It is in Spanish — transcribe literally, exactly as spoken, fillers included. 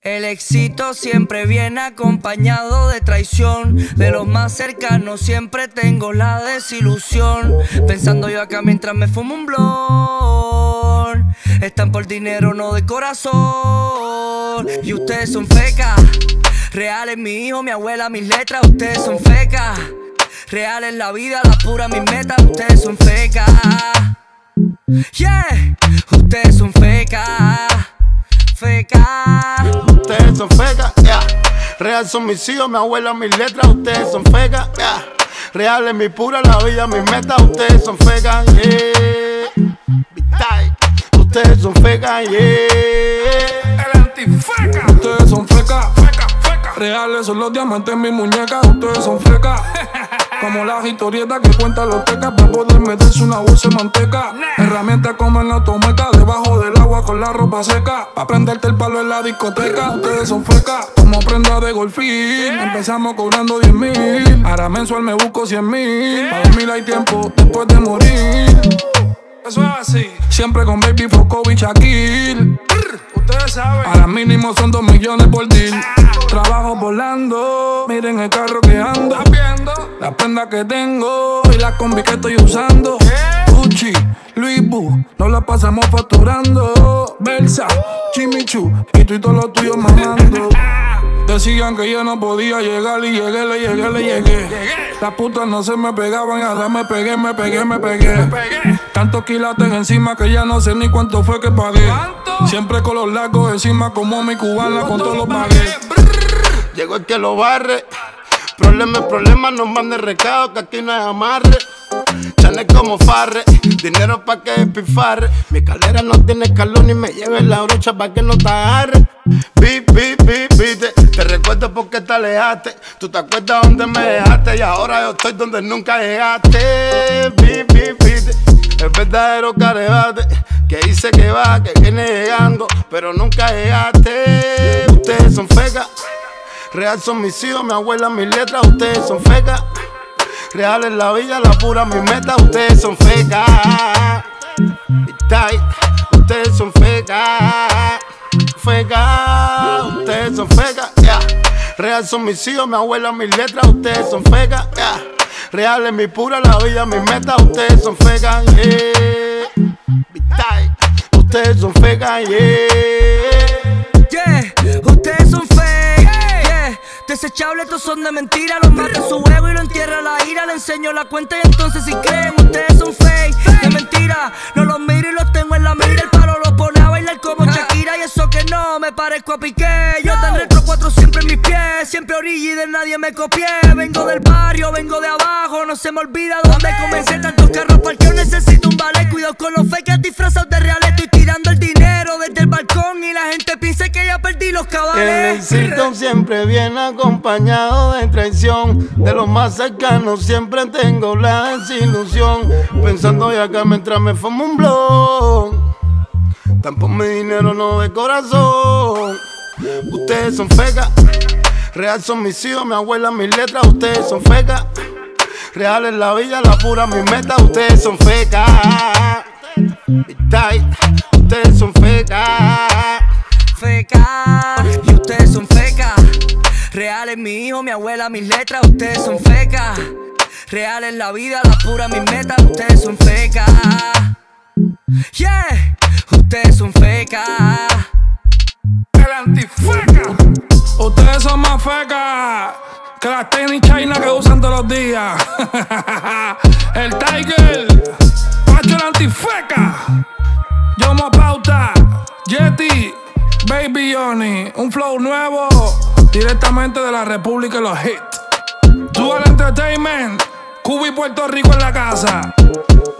El éxito siempre viene acompañado de traición. De los más cercanos siempre tengo la desilusión. Pensando yo acá mientras me fumo un blon. Están por dinero, no de corazón. Y ustedes son fecas. Reales mi hijo, mi abuela, mis letras. Ustedes son fecas. Reales la vida, la pura, mis metas. Ustedes son fecas. Yeah, ustedes son fecas. Fecas. Ustedes son fecas, yeah. Real son mis hijos, mi abuela, mis letras. Ustedes son fecas, yeah. Real es mi pura, la vida, mis metas. Ustedes son fecas, yeah. Vital. Ustedes son fecas, yeah. El antifeca. Ustedes son fecas, fecas, fecas. Reales son los diamantes en mi muñeca. Ustedes son fecas. Como las historietas que cuentan los tecas para poder meterse una bolsa de manteca. Herramientas como en la automeca, debajo del agua con la ropa seca. Pa' prenderte el palo en la discoteca. Ustedes son fecas, como prenda de golfín. Empezamos cobrando diez mil, ahora mensual me busco cien mil. Pa' dormir hay tiempo después de morir. Eso es así. Siempre con Baby Foco y Shaquille. Ustedes saben. Ahora mínimo son dos millones por deal. Trabajo volando, miren el carro que ando. Las prendas que tengo y las combi que estoy usando. Gucci, Louis Vuitton, nos la pasamos facturando. Versa, Jimmy Choo y tú y todos los tuyos mamando. Decían que yo no podía llegar y llegué, le llegué, le llegué. Las putas no se me pegaban y ahora me pegué, me pegué, me pegué. Tantos quilates encima que ya no sé ni cuánto fue que pagué. Siempre con los largos encima como mi cubana con todos los baguettes. Llegó el que lo barre. Problema es problema, no mande recado que aquí no hay amarre. Chanel como farre, dinero pa' que despifarre. Mi escalera no tiene escalón y me lleve la brocha pa' que no te agarre. Vi, vi, vi, viste, te recuerdo porque te alejaste. Tú te acuerdas donde me dejaste y ahora yo estoy donde nunca llegaste. Vi, vi, viste, el verdadero carebate que dice que va, que viene llegando, pero nunca llegaste. Ustedes son fecas. Real son mis hijos, mi abuela, mis letras. Ustedes son fecas. Real es la vida, la pura, mis metas. Ustedes son fecas. Vital. Ustedes son fecas. Fecas. Ustedes son fecas, yeah. Real son mis hijos, mi abuela, mis letras. Ustedes son fecas, yeah. Real es mi pura, la vida, mis metas. Ustedes son fecas, yeah. Vital. Ustedes son fecas, yeah. Yeah, ustedes son fecas. Desechables, estos son de mentira. Los mata su ego y lo entierra la ira. Le enseño la cuenta y entonces si creen ustedes son fake, de mentira. No los miro y los tengo en la mira. El palo los pone a bailar como Shakira. Y eso que no me parezco a Piqué. Yo ten retro cuatro siempre en mis pies. Siempre orilla y de nadie me copié. Vengo del barrio, vengo de abajo. No se me olvida dónde comencé. Tantos carros parqueos, necesito un ballet. Cuidado con los fakes disfrazados de reales. Estoy tirando el dinero desde el balcón y la gente piensa que ya perdí los cabales. El éxito siempre viene acompañado de traición. De los más cercanos siempre tengo la desilusión. Pensando ya acá mientras me fumo un blon. Tan por mi dinero, no de corazón. Ustedes son fecas. Real son mis hijos, mi abuela, mis letras. Ustedes son fecas. Real es la vida, la pura, mis metas. Ustedes son fecas. Vital. Ustedes son fecas. Fecas. Y ustedes son fecas. Real es mi hijo, mi abuela, mis letras. Ustedes son fecas. Real es la vida, la pura, mis metas. Ustedes son fecas. Yeah, ustedes son fecas. El antifeca. Ustedes son más fecas que las tenis China que usan todos los días. El Tiger, Pacho el antifeca. Yomo Pauta, Yeti, Baby Johnny. Un flow nuevo directamente de la República de los Hits. Dual Entertainment, Cuba y Puerto Rico en la casa.